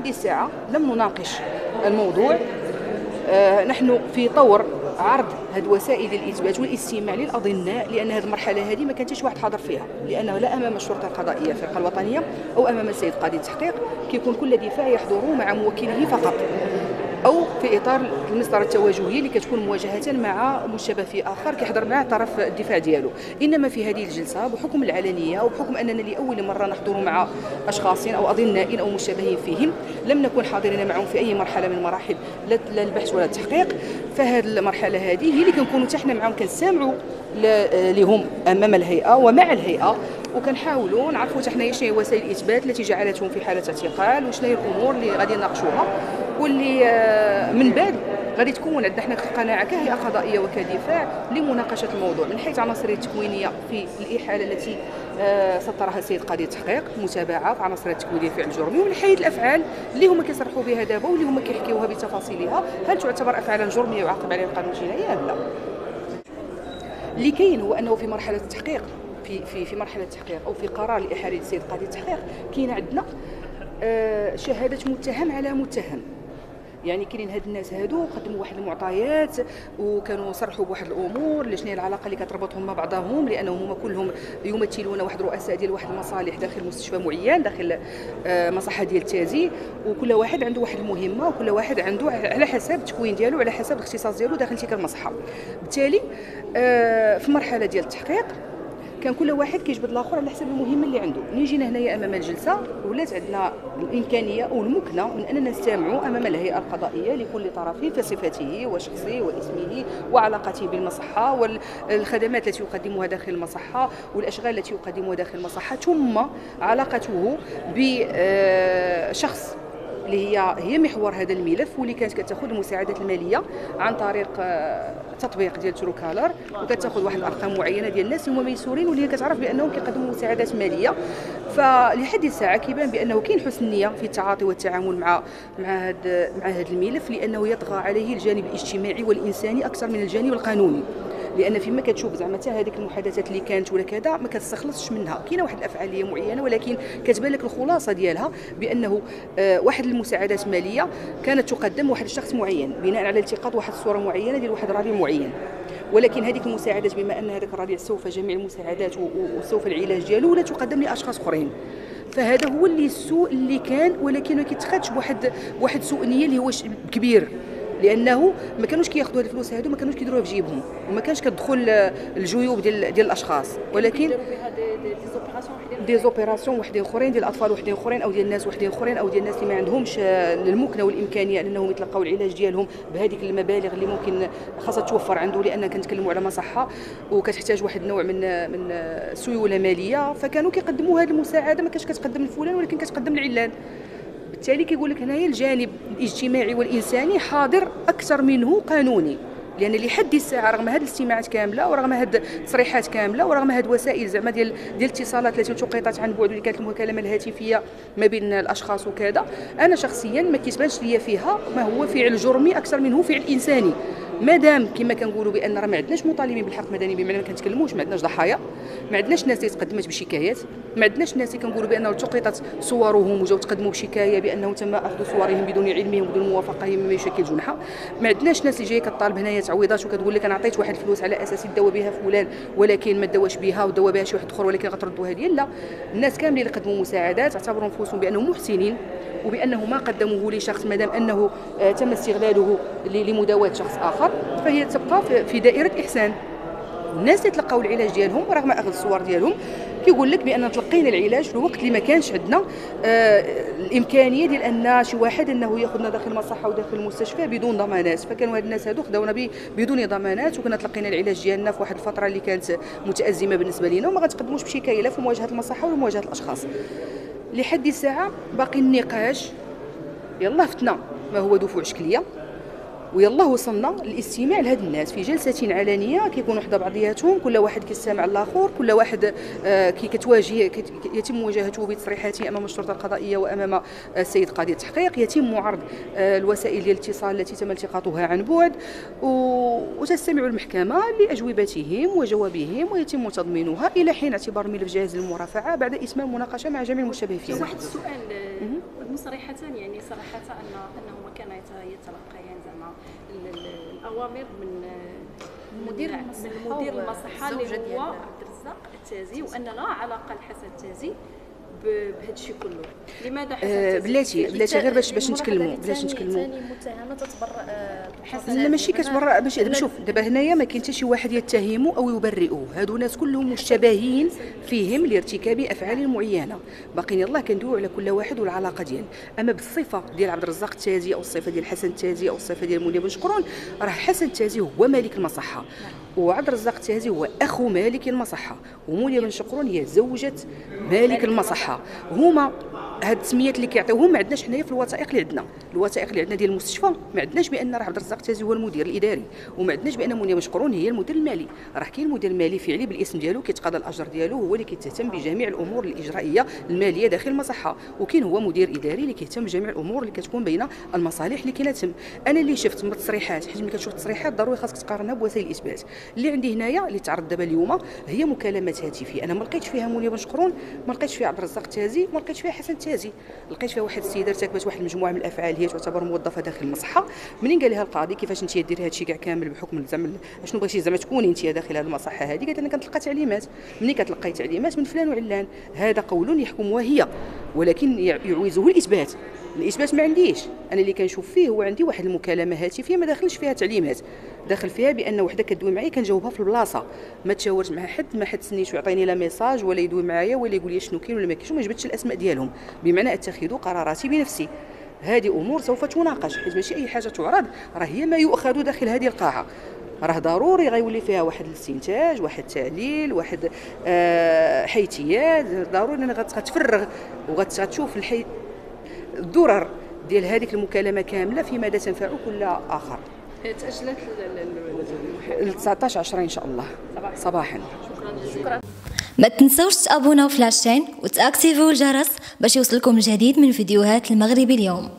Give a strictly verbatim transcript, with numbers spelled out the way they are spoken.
لحد الساعة لم نناقش الموضوع. آه نحن في طور عرض هذه وسائل الاثبات والاستماع للاظناء، لان هذه المرحله هذه ما كانتش واحد حاضر فيها، لانه لا امام الشرطه القضائيه الفرقه الوطنيه او امام السيد قاضي التحقيق، كيكون كل دفاع يحضر مع موكله فقط، او في اطار المسطره التواجهيه اللي كتكون مواجهه مع مشابه في اخر كيحضر معه طرف الدفاع ديالو. انما في هذه الجلسه بحكم العلنيه وبحكم اننا لاول مره نحضر مع اشخاص او اظناء او مشابهين فيهم لم نكن حاضرين معهم في اي مرحله من مراحل لا البحث ولا التحقيق، فهذه المرحله هذه هي اللي كنكونوا حتى حنا معهم كنسامعوا لهم امام الهيئه ومع الهيئه، وكنحاولوا نعرفوا حتى حنايا شنو هي وسائل الاثبات التي جعلتهم في حاله اعتقال وشنو هي الامور اللي غادي نناقشوها، واللي من بعد غادي تكون عندنا حنا قناعه كهيئه قضائيه وكدفاع لمناقشه الموضوع من حيث عناصره التكوينيه في الاحاله التي سطرها السيد قاضي التحقيق، متابعه في عناصر التكوينيه في الجرمي، ومن حيث الافعال اللي هما كيصرحوا بها دابا واللي هما كيحكيوها بتفاصيلها، هل تعتبر افعالا جرميه يعاقب عليها القانون الجنائي ام لا؟ اللي كاين هو انه في مرحله التحقيق في في في مرحله التحقيق او في قرار الاحاله السيد قاضي التحقيق كاين عندنا شهاده متهم على متهم. يعني كاينين هاد الناس هادو قدموا واحد المعطيات وكانوا صرحوا بواحد الامور اللي شنو هي العلاقه اللي كتربطهم مع بعضهم، لانهم هما كلهم يمثلون واحد رؤساء ديال واحد المصالح داخل مستشفى معين داخل مصحه ديال تازي، وكل واحد عنده واحد المهمه وكل واحد عنده على حسب التكوين ديالو على حسب الاختصاص ديالو داخل تلك المصحه. بالتالي في مرحله ديال التحقيق كان كل واحد كيجبد الاخر على حسب المهمه اللي عنده. ملي جينا هنايا امام الجلسه ولات عندنا الامكانيه او المكنه من اننا نستمعوا امام الهيئه القضائيه لكل طرف في صفته وشخصه واسمه وعلاقته بالمصحه والخدمات التي يقدمها داخل المصحه والاشغال التي يقدمها داخل المصحه، ثم علاقته بشخص اللي هي هي محور هذا الملف، واللي كانت كتاخذ المساعدات الماليه عن طريق تطبيق ديال تروكالر، وكتاخذ واحد الارقام معينه ديال الناس اللي هما ميسورين واللي كتعرف بانهم كيقدموا مساعدات ماليه. فلحد الساعه كيبان بانه كاين حسن النيه في التعاطي والتعامل مع مع هذا مع هذا الملف، لانه يطغى عليه الجانب الاجتماعي والانساني اكثر من الجانب القانوني، لان فيما كتشوف زعما حتى هذيك المحادثات اللي كانت ولا كذا ما كتستخلصش منها، كاينه واحد الافعاليه معينه ولكن كتبان لك الخلاصه ديالها بانه آه واحد المساعدات الماليه كانت تقدم واحد الشخص معين بناء على التقاط واحد الصوره معينه ديال واحد الرضيع معين، ولكن هذيك المساعدات بما ان هذاك الرضيع سوف جميع المساعدات وسوف العلاج ديالو ولا تقدم لاشخاص اخرين. فهذا هو اللي السوء اللي كان، ولكن ما كيتخدش بواحد واحد سوء نيه اللي هو كبير، لانه ما كانوش كياخذوا هاد الفلوس هادو ما كانوش كيديروها في جيبهم وما كانش كتدخل الجيوب ديال ديال الاشخاص، ولكن دي زوبيراسيون وحدين اخرين ديال الاطفال وحدين اخرين او ديال الناس وحدين اخرين او ديال الناس اللي ما عندهمش المكنه والامكانيه انهم يتلقاو العلاج ديالهم بهذيك المبالغ اللي ممكن خاصها توفر عنده، لان كنتكلموا على مصحه وكتحتاج واحد النوع من من السيوله ماليه، فكانوا كيقدموا هذه المساعده ما كانش كتقدم لفلان ولكن كتقدم لعلان. بالتالي كيقول لك هنايا الجانب الاجتماعي والانساني حاضر اكثر منه قانوني، لان لحد الساعه رغم هذه الاستماعات كامله ورغم هذه التصريحات كامله ورغم هذه الوسائل زعما ديال ديال الاتصالات التي التقطت عن بعد واللي كانت المكالمه الهاتفيه ما بين الاشخاص وكذا، انا شخصيا ما كيتبانش ليا فيها ما هو فعل جرمي اكثر منه فعل انساني. مادام كما كنقولوا بان راه ما عندناش مطالبين بالحق المدني، بمعنى ما كنتكلموش ما عندناش ضحايا، ما عندناش ناس اللي تقدمت بشكايات، ما عندناش ناس اللي كنقولوا بانه التقطت صورهم وجاو تقدموا بشكايه بانهم تم اخذ صورهم بدون علمهم وبدون موافقتهم مما يشكل جنحه، ما عندناش ناس اللي جايه كطالب هنايا تعويضات وكتقول لك انا عطيت واحد الفلوس على اساس يداوى بها فلان ولكن ما داواش بها وداوى بها شي واحد اخر ولكن غتردوها ديال لا. الناس كاملين اللي قدموا مساعدات اعتبروا انفسهم بانهم محسنين وبانه ما قدموه لشخص مادام انه تم استغلاله لمداواه شخص اخر فهي تبقى في دائره احسان. الناس اللي تلقاو العلاج ديالهم رغم اخذ الصور ديالهم كيقول لك بان تلقينا العلاج في الوقت اللي ما كانش عندنا آه الامكانيه ديال ان شي واحد انه ياخذنا داخل المصحه وداخل المستشفى بدون ضمانات، فكانوا هاد الناس هادو خداونا بدون ضمانات وكنا تلقينا العلاج ديالنا في واحد الفتره اللي كانت متازمه بالنسبه لنا وما غتقدموش بشكايه لا في مواجهه المصحه ولا مواجهه الاشخاص. لحد الساعه باقي النقاش، يلا فتنا ما هو دفوع شكليه ويلا وصلنا للاستماع لهاد الناس في جلسه علنيه كيكونوا حدا بعضياتهم، كل واحد كيستمع للاخر، كل واحد آه كي كتواجه يتم مواجهته بتصريحاته امام الشرطه القضائيه وامام السيد قاضي التحقيق، يتم عرض آه الوسائل ديال الاتصال التي تم التقاطها عن بعد، وتستمع المحكمه لاجوبتهم وجوابهم ويتم تضمينها الى حين اعتبار الملف جاهز للمرافعه بعد اتمام مناقشه مع جميع المشتبه فيه. واحد السؤال مصرحه، يعني صراحه ان انهما كانا يتلقيان زعما الاوامر من مدير المصحه مدير المصحه اللي هو عبد الرزاق التازي، وان لا علاقه لحسن التازي بهذا الشيء كله. لماذا حسن آه بلاتي بلاتي غير باش باش نتكلموا باش نتكلموا ثاني متهمه تتبرأ حسن لا ماشي كتبرأ ماشي. شوف دابا هنايا ما كاين حتى شي واحد يتهمه او يبرئه، هادو الناس كلهم مشتبهين فيهم لارتكاب افعال معينه، باقيين يلاه كندويو على كل واحد والعلاقه ديالو. اما بالصفه ديال عبد الرزاق التازي او الصفه ديال حسن التازي او الصفه ديال منير بن شكرون، راه حسن التازي هو مالك المصحه، وعبد الرزاق التازي هو اخو مالك المصحه، ومنير بن شكرون هي زوجة مالك المصحه. هما هاد التسميات اللي كيعطيوهم ما عندناش حنايا في الوثائق اللي عندنا، الوثائق اللي عندنا ديال المستشفى ما عندناش بان راه عبد الرزاق التازي هو المدير الاداري، وما عندناش بان منير بن شكرون هي المدير المالي. راه كاين المدير المالي فعلي بالاسم ديالو كيتقاضى الاجر ديالو، هو اللي كيتهتم بجميع الامور الاجرائيه الماليه داخل المصحه، وكاين هو مدير اداري اللي كيهتم بجميع الامور اللي كتكون بين المصالح اللي كيتم. انا اللي شفت من التصريحات، حيت ملي كتشوف التصريحات ضروري خاصك تقارنها بوسائل الاثبات اللي عندي هنايا اللي تعرض دابا اليوم، هي مكالمات هاتفيه. انا ما لقيتش فيها منير بن شكرون، ما لقيتش فيها عبد الرزاق التازي، ما لقيتش فيها حسن التازي، لقيت فيها واحد السيده ارتكبت واحد المجموعه من الافعال هي تعتبر موظفه داخل المصحه. منين قال لها القاضي كيفاش انت ديري هذا الشيء كاع كامل بحكم زعما شنو بغيتي زعما تكوني انت داخل هذه المصحه هذه؟ قالت انا كنتلقى تعليمات، منين كتلقاي تعليمات من فلان وعلان، هذا قول يحكم وهي، ولكن يعوزه الاثبات. الاثبات ما عنديش انا، اللي كنشوف فيه هو عندي واحد المكالمه هاتفيه ما داخلش فيها تعليمات، داخل فيها بان وحده كدوي معايا كنجاوبها في البلاصه، ما تشاورت مع حد، ما حد سنيتو يعطيني لا ميساج ولا يدوي معايا ولا يقول لي شنو كاين ولا ما كاينش، وما جبتش الاسماء ديالهم، بمعنى اتخذ قراراتي بنفسي. هذه امور سوف تناقش، حيت ماشي اي حاجه تعرض راه هي ما يؤخذ داخل هذه القاعه، راه ضروري غيولي فيها واحد الاستنتاج، واحد التعليل، واحد آه حيثيات، ضروري انك غتفرغ وغتشوف الحي... الضرر ديال هذيك المكالمه كامله في ماذا تنفع كل اخر. تاجلت ل تسعطاش عشرة ان شاء الله صباحا. شكرا شكرا. ما تنسوش تابوناو في لاشين وتاكتيفيو الجرس باش يوصلكم الجديد من فيديوهات المغربي اليوم.